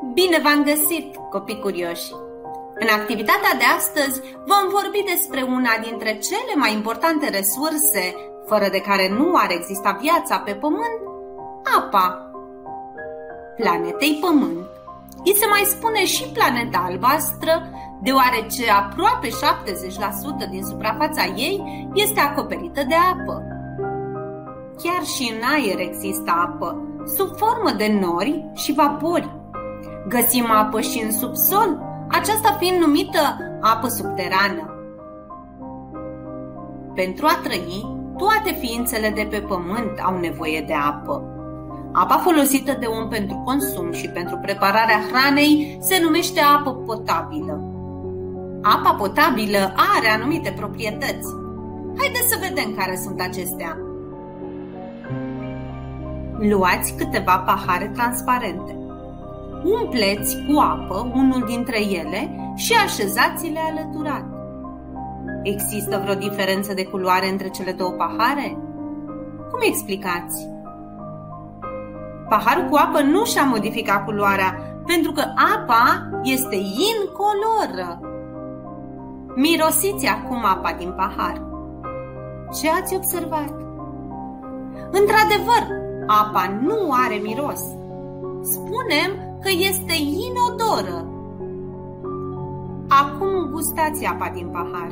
Bine v-am găsit, copii curioși! În activitatea de astăzi vom vorbi despre una dintre cele mai importante resurse, fără de care nu ar exista viața pe Pământ, apa. Planetei Pământ îi se mai spune și planeta albastră, deoarece aproape 70% din suprafața ei este acoperită de apă. Chiar și în aer există apă, sub formă de nori și vapori. Găsim apă și în subsol, aceasta fiind numită apă subterană. Pentru a trăi, toate ființele de pe Pământ au nevoie de apă. Apa folosită de om pentru consum și pentru prepararea hranei se numește apă potabilă. Apa potabilă are anumite proprietăți. Haideți să vedem care sunt acestea. Luați câteva pahare transparente. Umpleți cu apă unul dintre ele și așezați-le alăturat. Există vreo diferență de culoare între cele două pahare? Cum explicați? Paharul cu apă nu și-a modificat culoarea, pentru că apa este incoloră. Mirosiți acum apa din pahar. Ce ați observat? Într-adevăr, apa nu are miros. Spunem că este inodoră. Acum gustați apa din pahar.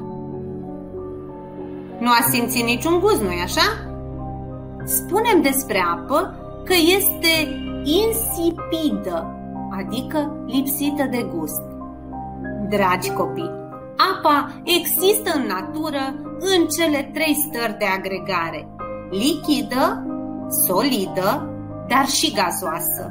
Nu ați simțit niciun gust, nu-i așa? Spunem despre apă că este insipidă, adică lipsită de gust. Dragi copii, apa există în natură în cele trei stări de agregare: lichidă, solidă, dar și gazoasă.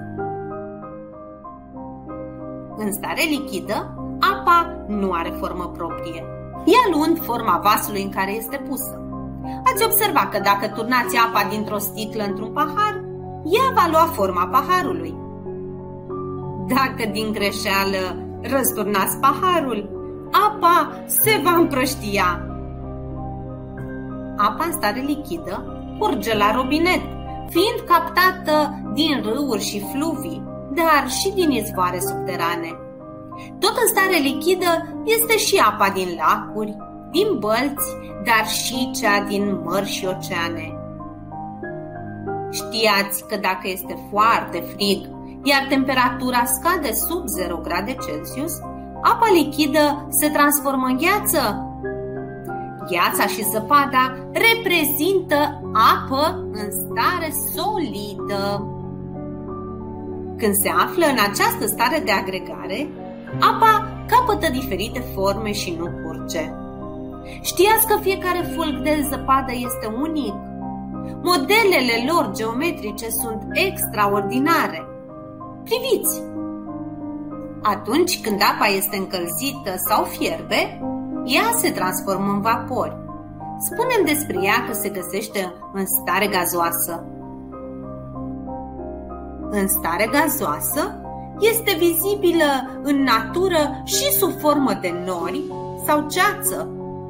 În stare lichidă, apa nu are formă proprie, ea luând forma vasului în care este pusă. Ați observat că dacă turnați apa dintr-o sticlă într-un pahar, ea va lua forma paharului. Dacă din greșeală răsturnați paharul, apa se va împrăștia. Apa în stare lichidă curge la robinet, fiind captată din râuri și fluvii, dar și din izvoare subterane. Tot în stare lichidă este și apa din lacuri, din bălți, dar și cea din mări și oceane. Știați că dacă este foarte frig, iar temperatura scade sub 0 grade Celsius, apa lichidă se transformă în gheață? Gheața și zăpada reprezintă apă în stare solidă. Când se află în această stare de agregare, apa capătă diferite forme și nu curge. Știați că fiecare fulg de zăpadă este unic? Modelele lor geometrice sunt extraordinare. Priviți! Atunci când apa este încălzită sau fierbe, ea se transformă în vapori. Spunem despre ea că se găsește în stare gazoasă. În stare gazoasă, este vizibilă în natură și sub formă de nori sau ceață.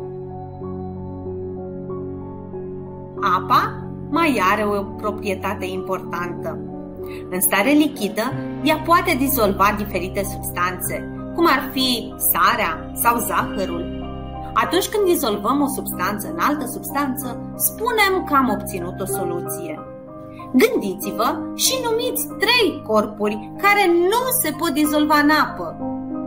Apa mai are o proprietate importantă. În stare lichidă, ea poate dizolva diferite substanțe, cum ar fi sarea sau zahărul. Atunci când dizolvăm o substanță în altă substanță, spunem că am obținut o soluție. Gândiți-vă și numiți 3 corpuri care nu se pot dizolva în apă.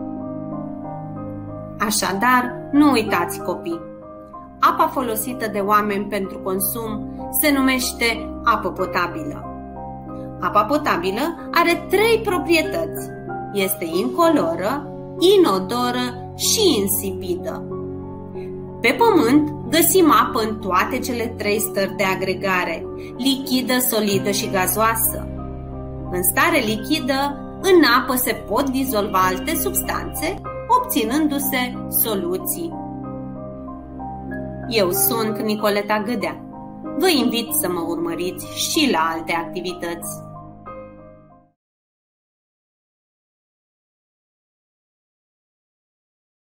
Așadar, nu uitați, copii, apa folosită de oameni pentru consum se numește apă potabilă. Apa potabilă are 3 proprietăți. Este incoloră, inodoră și insipidă. Pe Pământ găsim apă în toate cele 3 stări de agregare: lichidă, solidă și gazoasă. În stare lichidă, în apă se pot dizolva alte substanțe, obținându-se soluții. Eu sunt Nicoleta Gâdea. Vă invit să mă urmăriți și la alte activități.